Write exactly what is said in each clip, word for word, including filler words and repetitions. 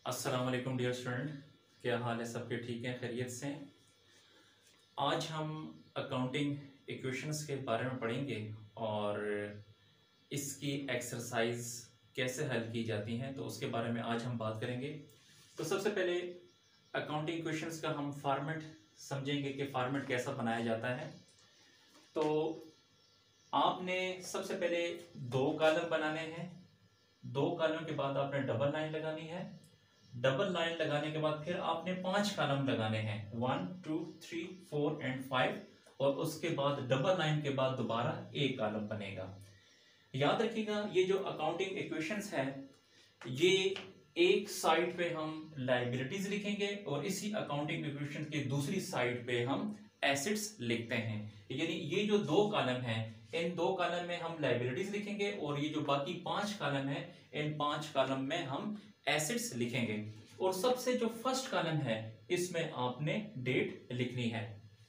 अस्सलाम वालेकुम dear student, क्या हाल है? सबके ठीक हैं, खैरियत से? आज हम अकाउंटिंग इक्वेशंस के बारे में पढ़ेंगे और इसकी एक्सरसाइज कैसे हल की जाती हैं तो उसके बारे में आज हम बात करेंगे। तो सबसे पहले अकाउंटिंग इक्वेशंस का हम फॉर्मेट समझेंगे कि फॉर्मेट कैसा बनाया जाता है। तो आपने सबसे पहले दो कॉलम बनाने हैं। दो कॉलम के बाद आपने डबल लाइन लगानी है। डबल लाइन लगाने के बाद फिर आपने पांच कॉलम लगाने हैं, one two three four and five, और उसके बाद डबल लाइन के बाद दोबारा एक कॉलम बनेगा। याद रखिएगा, ये जो अकाउंटिंग इक्वेशंस है ये एक साइड पे हम लायबिलिटीज लिखेंगे और इसी अकाउंटिंग इक्वेशन के दूसरी साइड पे हम एसेट्स लिखते हैं। यानी ये जो दो कॉलम है, इन दो कॉलम में हम लायबिलिटीज लिखेंगे और ये जो बाकी पांच कॉलम है, इन पांच कॉलम में हम एसेट्स लिखेंगे। और सबसे जो फर्स्ट कॉलम है इसमें आपने डेट लिखनी है।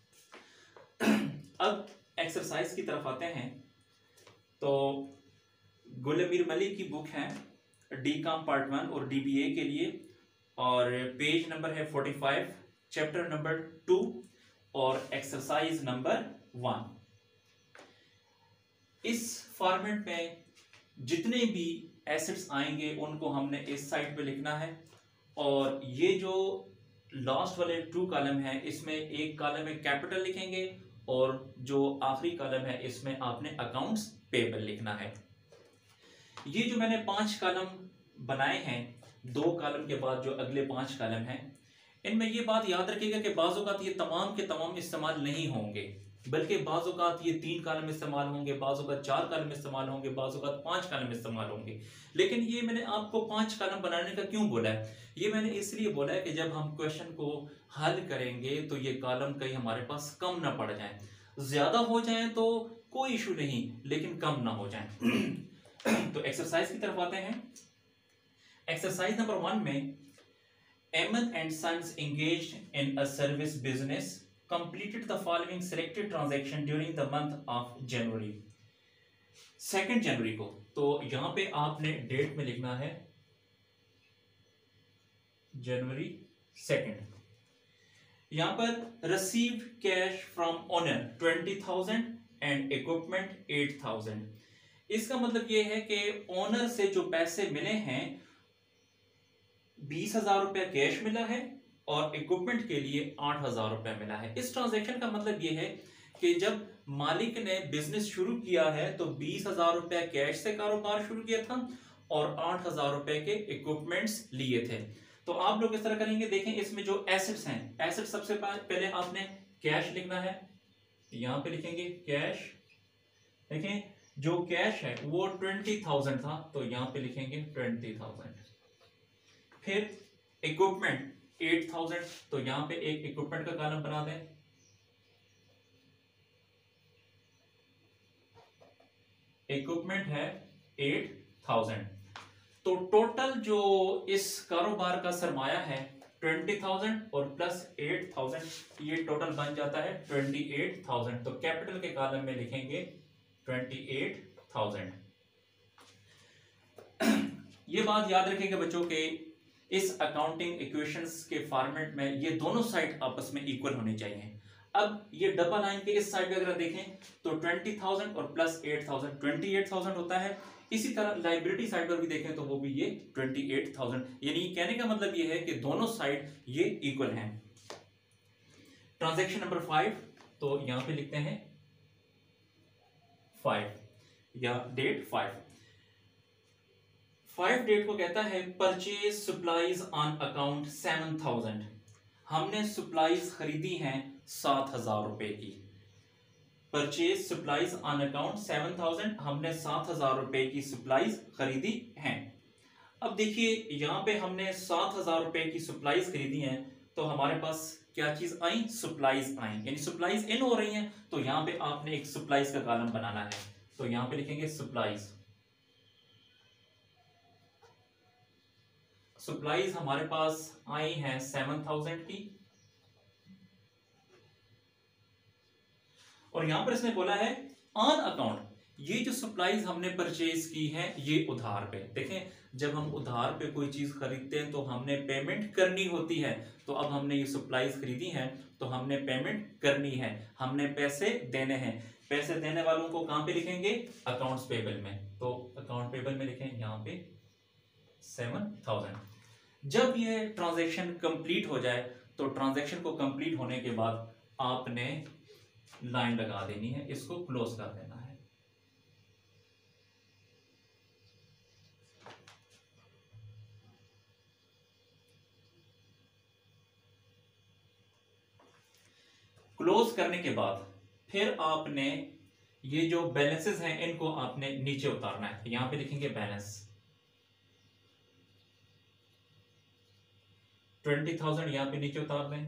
अब एक्सरसाइज की तरफ आते हैं। तो गुलमीर मलिक की बुक है डी काम पार्ट वन और डीबीए के लिए, और पेज नंबर है forty five, chapter number two और एक्सरसाइज नंबर वन। इस फॉर्मेट में जितने भी एसेट्स आएंगे उनको हमने इस साइड पे लिखना है, और ये जो लास्ट वाले टू कॉलम है इसमें एक कॉलम में कैपिटल लिखेंगे और जो आखिरी कॉलम है इसमें आपने अकाउंट्स पेबल लिखना है। ये जो मैंने पांच कॉलम बनाए हैं, दो कॉलम के बाद जो अगले पांच कॉलम हैं, इनमें ये बात याद रखिएगा कि बाज़ औक़ात ये तमाम के तमाम इस्तेमाल नहीं होंगे, बल्कि बाज़ औक़ात ये तीन कॉलम इस्तेमाल होंगे, बाज़ औक़ात चार कॉलम इस्तेमाल होंगे, बाज़ औक़ात पांच कॉलम इस्तेमाल होंगे। लेकिन ये मैंने आपको पांच कॉलम बनाने का क्यों बोला है? ये मैंने इसलिए बोला है कि जब हम क्वेश्चन को हल करेंगे तो ये कॉलम कहीं हमारे पास कम ना पड़ जाए। ज्यादा हो जाए तो कोई इशू नहीं, लेकिन कम ना हो जाए। तो एक्सरसाइज की तरफ आते हैं। एक्सरसाइज नंबर वन में Aman and sons engaged in a service business completed the following selected transaction during the month of January, second जनवरी को। तो यहां पे आपने डेट में लिखना है जनवरी सेकेंड। यहां पर receive cash from owner twenty thousand and equipment eight thousand. इसका मतलब यह है कि ओनर से जो पैसे मिले हैं बीस हजार रुपया कैश मिला है और इक्विपमेंट के लिए आठ हजार रुपया मिला है। इस ट्रांजैक्शन का मतलब यह है कि जब मालिक ने बिजनेस शुरू किया है तो बीस हजार रुपया कैश से कारोबार शुरू किया था और आठ हजार रुपए के इक्विपमेंट्स लिए थे। तो आप लोग इस तरह करेंगे, देखें इसमें जो एसेट्स हैं, एसेट सबसे पहले आपने कैश लिखना है, यहां पे लिखेंगे कैश। देखें जो कैश है वो ट्वेंटी थाउजेंड था तो यहां पे लिखेंगे ट्वेंटी थाउजेंड। फिर इक्विपमेंट एट थाउजेंड, तो यहां पे एक इक्विपमेंट का कॉलम बना दें। इक्विपमेंट है एट थाउजेंड। तो टोटल जो इस कारोबार का सरमाया है ट्वेंटी थाउजेंड और प्लस एट थाउजेंड, ये टोटल बन जाता है ट्वेंटी एट थाउजेंड। तो कैपिटल के कॉलम में लिखेंगे ट्वेंटी एट थाउजेंड। ये बात याद रखिएगा बच्चों के इस अकाउंटिंग इक्वेशंस के फॉर्मेट में ये दोनों साइड आपस में इक्वल होनी चाहिए। अब ये डबल लाइन के इस साइड पे अगर देखें तो ट्वेंटी थाउजेंड और plus eight thousand twenty eight thousand होता है। इसी तरह लायबिलिटी साइड पर भी देखें तो वो भी ये ट्वेंटी एट थाउजेंड। यानी कहने का मतलब ये है कि दोनों साइड ये इक्वल हैं। ट्रांजैक्शन नंबर फाइव, तो यहां पे लिखते हैं फाइव या डेट फाइव। फाइव डेट को कहता है purchase supplies on account seven thousand. हमने सप्लाईज खरीदी हैं सात हजार रुपए की। Purchase supplies on account seven thousand, हमने सात हजार रुपए की सप्लाईज खरीदी हैं। अब देखिए यहां पे हमने सात हजार रुपए की सप्लाईज खरीदी हैं तो हमारे पास क्या चीज आई? सप्लाईज आई, यानी सप्लाईज इन हो रही हैं। तो यहां पे आपने एक सप्लाईज का कॉलम बनाना है, तो यहां पे लिखेंगे सप्लाईज। सप्लाईज हमारे पास आई हैं सेवन थाउजेंड की, और यहां पर इसने बोला है ऑन अकाउंट, ये जो सप्लाईज हमने परचेज की हैं ये उधार पे। देखें, जब हम उधार पे कोई चीज खरीदते हैं तो हमने पेमेंट करनी होती है। तो अब हमने ये सप्लाईज खरीदी हैं तो हमने पेमेंट करनी है, हमने पैसे देने हैं। पैसे देने वालों को कहां पे लिखेंगे? अकाउंट्स पेबल में। तो अकाउंट पेबल में लिखें यहां पे सेवन थाउजेंड। जब ये ट्रांजैक्शन कंप्लीट हो जाए तो ट्रांजैक्शन को कंप्लीट होने के बाद आपने लाइन लगा देनी है, इसको क्लोज कर देना है। क्लोज करने के बाद फिर आपने ये जो बैलेंसेस हैं इनको आपने नीचे उतारना है। यहां पे लिखेंगे बैलेंस ट्वेंटी थाउजेंड, यहां पे नीचे उतार दें।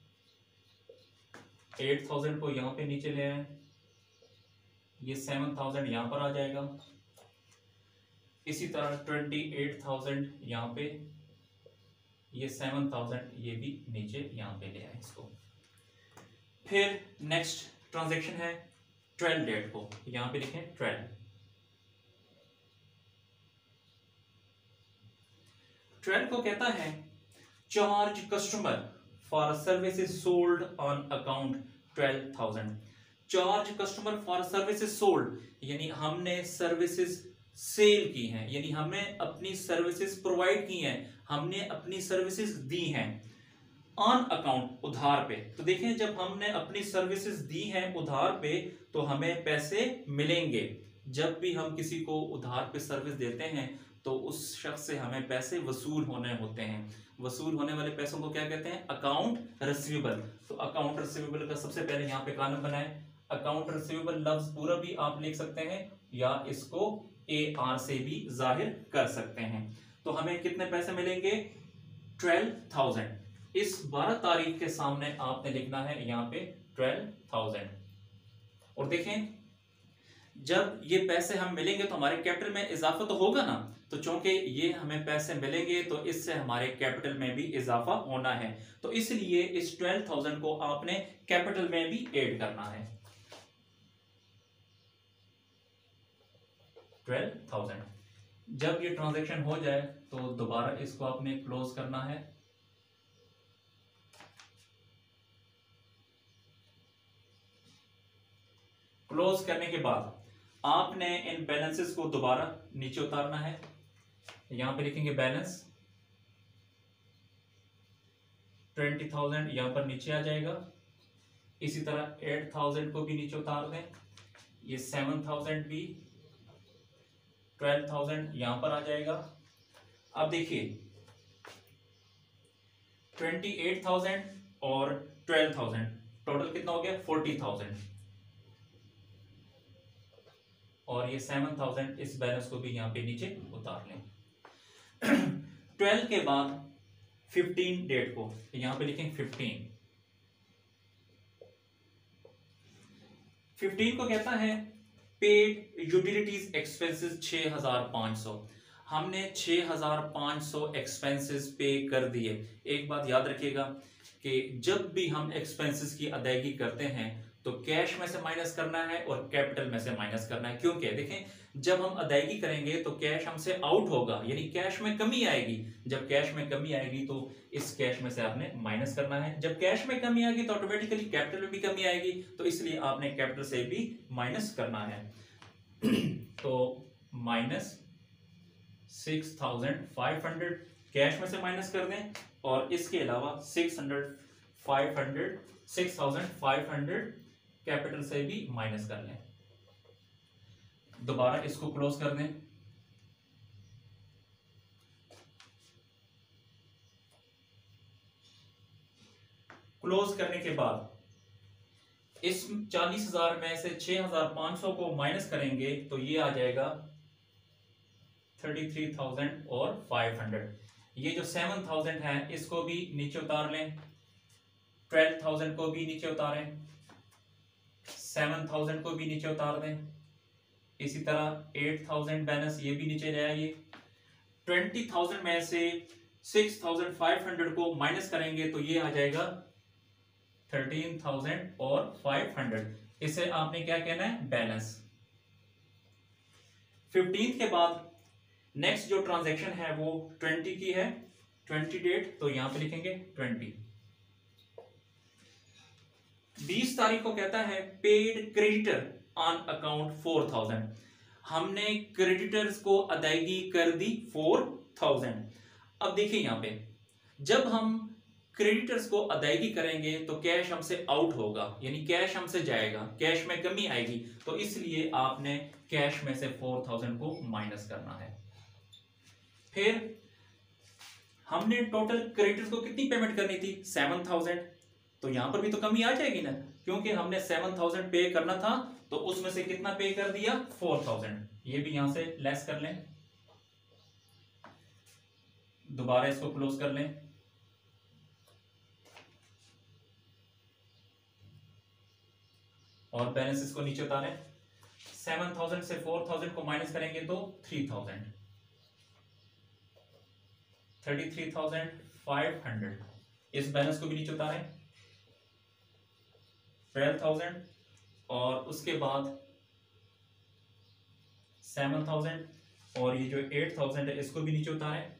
एट थाउजेंड को यहां पे नीचे ले आए, ये सेवन थाउजेंड यहां पर आ जाएगा। इसी तरह ट्वेंटी एट थाउजेंड यहां पे, ये सेवन थाउजेंड ये भी नीचे यहां पे ले आए इसको। फिर नेक्स्ट ट्रांजैक्शन है ट्वेल्व डेट को, यहां पे लिखें ट्वेल्व। ट्वेल्व को कहता है charge customer for services sold on account twelve thousand. Charge customer for services sold, यानी हमने सर्विसेज सेल की हैं, यानी हमें अपनी सर्विसेज प्रोवाइड की हैं, हमने अपनी सर्विसेज दी हैं ऑन अकाउंट, उधार पे। तो देखें, जब हमने अपनी सर्विसेज दी हैं उधार पे तो हमें पैसे मिलेंगे। जब भी हम किसी को उधार पे सर्विस देते हैं तो उस शख्स से हमें पैसे वसूल होने होते हैं। वसूल होने वाले पैसों को क्या कहते हैं? Account receivable. तो अकाउंट रिसीवेबल का सबसे पहले यहाँ पे कॉलम बनाए। अकाउंट रिसीवेबल लफ्ज पूरा भी आप लिख सकते हैं या इसको ए आर से भी जाहिर कर सकते हैं। तो हमें कितने पैसे मिलेंगे? Twelve thousand. इस बारह तारीख के सामने आपने लिखना है यहाँ पे ट्वेल्व थाउजेंड। और देखें, जब ये पैसे हम मिलेंगे तो हमारे कैपिटल में इजाफा तो होगा ना। तो चूंकि ये हमें पैसे मिलेंगे तो इससे हमारे कैपिटल में भी इजाफा होना है, तो इसलिए इस ट्वेल्व थाउजेंड को आपने कैपिटल में भी ऐड करना है। Twelve thousand. जब ये ट्रांजैक्शन हो जाए तो दोबारा इसको आपने क्लोज करना है। क्लोज करने के बाद आपने इन बैलेंसेस को दोबारा नीचे उतारना है। यहां पे लिखेंगे बैलेंस ट्वेंटी थाउजेंड, यहां पर नीचे आ जाएगा। इसी तरह एट थाउजेंड को भी नीचे उतार दें। ये सेवन थाउजेंड भी, ट्वेल्व थाउजेंड यहां पर आ जाएगा। अब देखिए, ट्वेंटी एट थाउजेंड और ट्वेल्व थाउजेंड टोटल कितना हो गया? Forty thousand. और ये सेवन थाउजेंड, इस बैलेंस को भी यहां पे नीचे उतार लें। ट्वेल्व के बाद फिफ्टीन डेट को यहां पे लिखें फिफ्टीन। फिफ्टीन को कहता है पेड यूटिलिटीज एक्सपेंसेस छह हजार पांच सौ। हमने छह हजार पांच सौ एक्सपेंसेस पे कर दिए। एक बात याद रखिएगा कि जब भी हम एक्सपेंसेस की अदायगी करते हैं तो कैश में से माइनस करना है और कैपिटल में से माइनस करना है। क्योंकि देखें, जब हम अदायगी करेंगे तो कैश हमसे आउट होगा, यानी कैश में कमी आएगी। जब कैश में कमी आएगी तो इस कैश में से आपने माइनस करना है। जब कैश में कमी आएगी तो ऑटोमेटिकली कैपिटल में भी कमी आएगी, तो इसलिए आपने कैपिटल से भी माइनस करना है। तो minus six thousand five hundred cash में से माइनस कर दें, और इसके अलावा six hundred five hundred six thousand five hundred capital से भी माइनस कर लें। दोबारा इसको क्लोज कर दें। क्लोज करने के बाद इस चालीस हजार में से छह हजार पांच सौ को माइनस करेंगे तो ये आ जाएगा थर्टी थ्री थाउजेंड और फाइव हंड्रेड। ये जो सेवन थाउजेंड है इसको भी नीचे उतार लें। ट्वेल्व थाउजेंड को भी नीचे उतारें। सेवन थाउजेंड को भी नीचे उतार दें। इसी तरह एट थाउजेंड बैलेंस ये भी नीचे ले आइए। ट्वेंटी थाउजेंड में से सिक्स थाउजेंड फाइव हंड्रेड को माइनस करेंगे तो ये आ जाएगा थर्टीन थाउजेंड और फाइव हंड्रेड। इसे आपने क्या कहना है? बैलेंस। फिफ्टींथ के बाद नेक्स्ट जो ट्रांजैक्शन है वो ट्वेंटी की है, ट्वेंटी डेट, तो यहां पे लिखेंगे ट्वेंटी। बीस तारीख को कहता है paid creditor on account four thousand, हमने क्रेडिटर्स को अदायगी कर दी फोर थाउजेंड। अब देखिए यहां पे जब हम क्रेडिटर्स को अदायगी करेंगे तो कैश हमसे आउट होगा, यानी कैश हमसे जाएगा, कैश में कमी आएगी, तो इसलिए आपने कैश में से फोर थाउजेंड को माइनस करना है। फिर हमने टोटल क्रेडिटर्स को कितनी पेमेंट करनी थी, सेवन थाउजेंड, तो यहां पर भी तो कमी आ जाएगी ना, क्योंकि हमने सेवन थाउजेंड पे करना था, तो उसमें से कितना पे कर दिया, फोर थाउजेंड। ये भी यहां से लेस कर लें, दोबारा इसको क्लोज कर लें, और बैलेंस इसको नीचे उतारें। सेवन थाउजेंड से फोर थाउजेंड को माइनस करेंगे तो three thousand, thirty three thousand five hundred. इस बैलेंस को भी नीचे उतारें, ट्वेल्व थाउजेंड, और उसके बाद सेवन थाउजेंड, और ये जो एट थाउजेंड है इसको भी नीचे उतारें।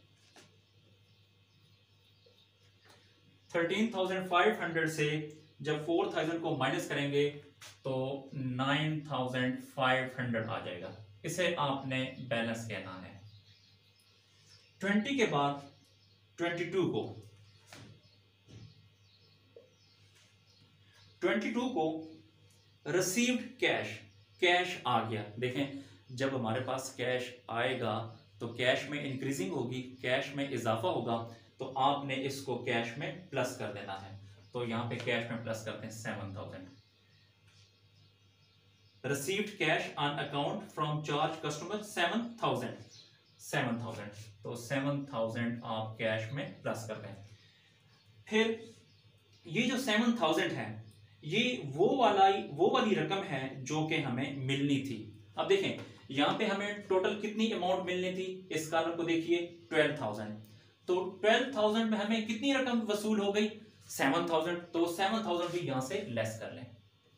थर्टीन थाउजेंड फाइव हंड्रेड से जब फोर थाउजेंड को माइनस करेंगे तो नाइन थाउजेंड फाइव हंड्रेड आ जाएगा, इसे आपने बैलेंस कहना है। ट्वेंटी के बाद ट्वेंटी टू को ट्वेंटी टू को रिसीव्ड कैश, कैश आ गया। देखें जब हमारे पास कैश आएगा तो कैश में इंक्रीजिंग होगी, कैश में इजाफा होगा, तो आपने इसको कैश में प्लस कर देना है। तो यहां पे कैश में प्लस करते हैं seven thousand. Received cash on account from charge customer seven thousand, seven thousand, तो सेवन थाउजेंड आप कैश में प्लस कर दें। फिर ये जो सेवन थाउजेंड है ये वो वाला वो वाली रकम है जो कि हमें मिलनी थी। अब देखें यहां पे हमें टोटल कितनी अमाउंट मिलनी थी, इस कॉलम को देखिए ट्वेल्व थाउजेंड, तो ट्वेल्व थाउजेंड में हमें कितनी रकम वसूल हो गई, सेवन थाउजेंड, तो सेवन थाउजेंड भी यहां से लेस कर लें।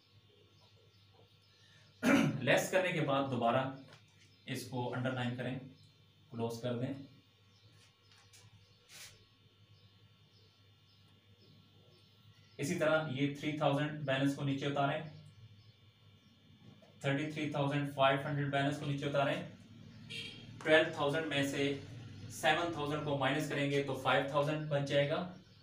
लेस करने के बाद दोबारा इसको अंडरलाइन करें, क्लोज कर दें। इसी तरह ये थ्री थाउजेंड बैलेंस को नीचे उतारें, thirty three thousand five hundred balance को नीचे उतारें। ट्वेल्व थाउजेंड में से सेवन थाउजेंड को माइनस करेंगे तो फाइव थाउजेंड बच जाएगा,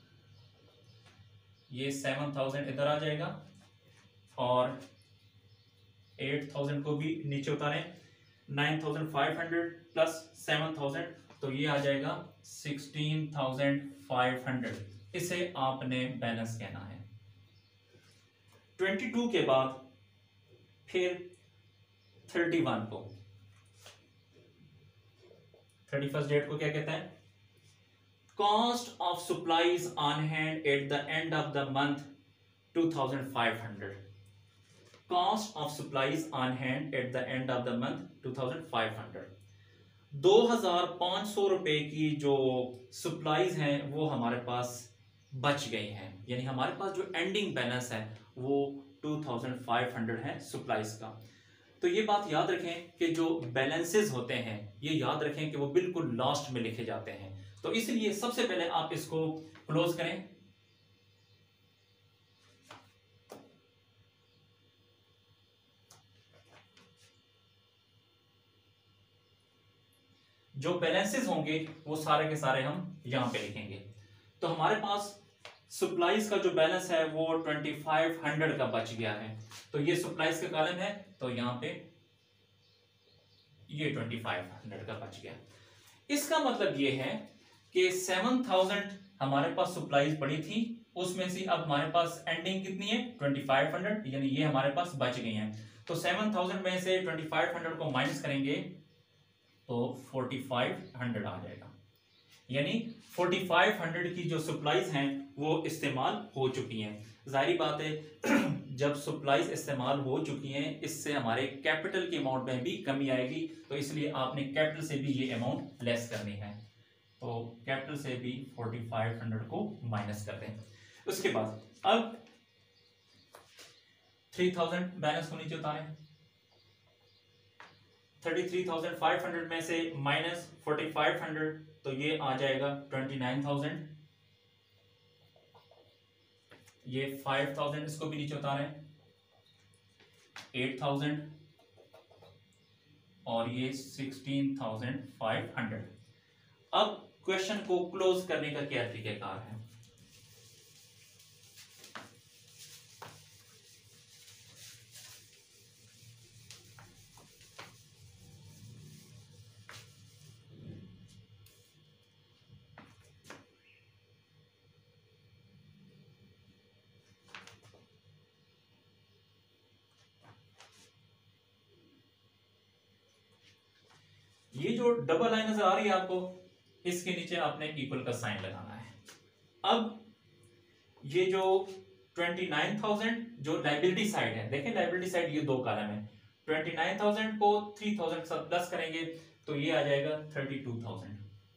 ये सेवन थाउजेंड इधर आ जाएगा, और एट थाउजेंड को भी नीचे उतारें। Nine thousand five hundred plus seven thousand, तो ये आ जाएगा सिक्सटीन थाउजेंड फाइव हंड्रेड, इसे आपने बैलेंस कहना है। ट्वेंटी टू के बाद फिर थर्टी वन को, थर्टी फर्स्ट डेट को क्या कहता है, cost of supplies on hand at the end of the month two thousand five hundred, cost of supplies on hand at the end of the month two thousand five hundred. दो हजार पांच सौ रुपए की जो सप्लाईज हैं वो हमारे पास बच गई हैं, यानी हमारे पास जो एंडिंग बैलेंस है वो टू थाउजेंड फाइव हंड्रेड है सप्लाईज का। तो ये बात याद रखें कि जो बैलेंसेस होते हैं ये याद रखें कि वो बिल्कुल लास्ट में लिखे जाते हैं, तो इसलिए सबसे पहले आप इसको क्लोज करें। जो बैलेंसेस होंगे वो सारे के सारे हम यहां पे लिखेंगे। तो हमारे पास सप्लाईज का जो बैलेंस है वो ट्वेंटी फाइव हंड्रेड का बच गया है, तो ये सप्लाईज का कॉलम है, तो यहां पे ये ट्वेंटी फाइव हंड्रेड का बच गया। इसका मतलब ये है कि सेवन थाउजेंड हमारे पास सप्लाईज पड़ी थी, उसमें से अब हमारे पास एंडिंग कितनी है ट्वेंटी फाइव हंड्रेड, यानी ये हमारे पास बच गई हैं। तो सेवन थाउजेंड में से ट्वेंटी फाइव हंड्रेड को माइनस करेंगे तो फोर्टी फाइव हंड्रेड आ जाएगा, यानी फोर्टी फाइव हंड्रेड की जो सप्लाईज हैं वो इस्तेमाल हो चुकी हैं। जाहिर बात है जब सप्लाईज इस्तेमाल हो चुकी हैं इससे हमारे कैपिटल के अमाउंट में भी कमी आएगी, तो इसलिए आपने कैपिटल से भी ये अमाउंट लेस करनी है। तो कैपिटल से भी फोर्टी फाइव हंड्रेड को माइनस कर दें। उसके बाद अब थ्री थाउजेंड बैलेंस को नीचे उतारें, thirty three thousand five hundred में से माइनस फोर्टी फाइव हंड्रेड, तो ये आ जाएगा ट्वेंटी नाइन थाउजेंड। ये फाइव थाउजेंड इसको भी नीचे उतारें, एट थाउजेंड, और ये सिक्सटीन थाउजेंड फाइव हंड्रेड। अब क्वेश्चन को क्लोज करने का क्या तरीकाकार है? ये जो डबल लाइन नजर आ रही है आपको, इसके नीचे आपने इक्वल का साइन लगाना है। अब ये जो ट्वेंटी नाइन थाउजेंड जो लाइबिलिटी साइड है, देखें लाइबिलिटी साइड ये दो कॉलम है, ट्वेंटी नाइन थाउजेंड को थ्री थाउजेंड के साथ प्लस करेंगे तो ये आ जाएगा थर्टी टू थाउजेंड।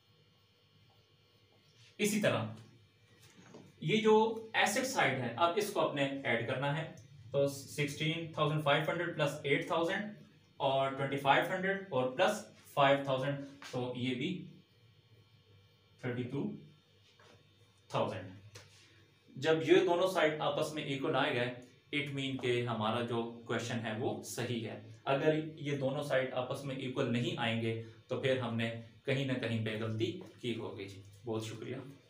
इसी तरह ये जो एसेट साइड है, अब इसको अपने ऐड करना है, तो sixteen thousand five hundred plus eight thousand और ट्वेंटी फाइव हंड्रेड और प्लस फाइव थाउजेंड, तो ये भी थर्टी टू थाउजेंड। जब ये दोनों साइड आपस में इक्वल आ गए, इट मीन के हमारा जो क्वेश्चन है वो सही है। अगर ये दोनों साइड आपस में इक्वल नहीं आएंगे तो फिर हमने कहीं ना कहीं पे गलती की होगी। बहुत शुक्रिया।